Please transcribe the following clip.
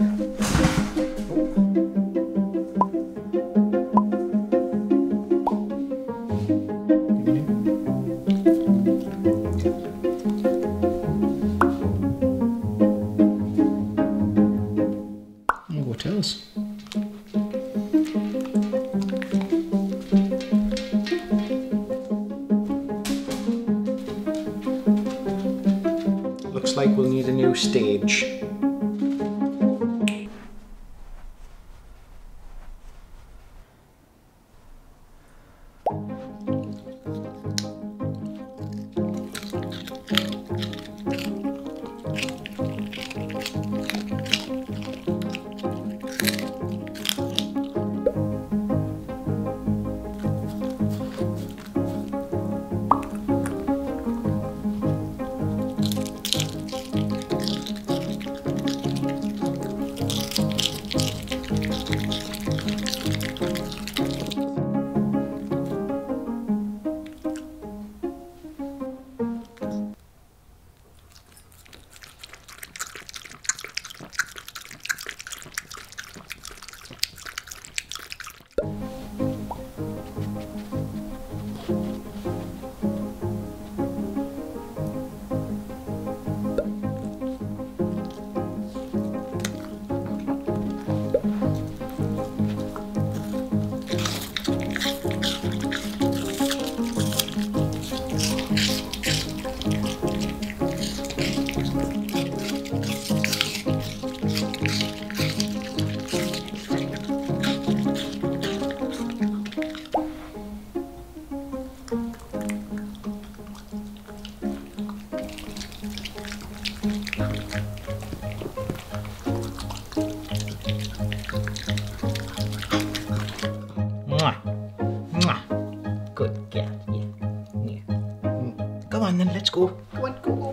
What else? Looks like we'll need a new stage. Mwah. Mwah. Good girl. Yeah. Yeah. Go on then, let's go. Go on, go.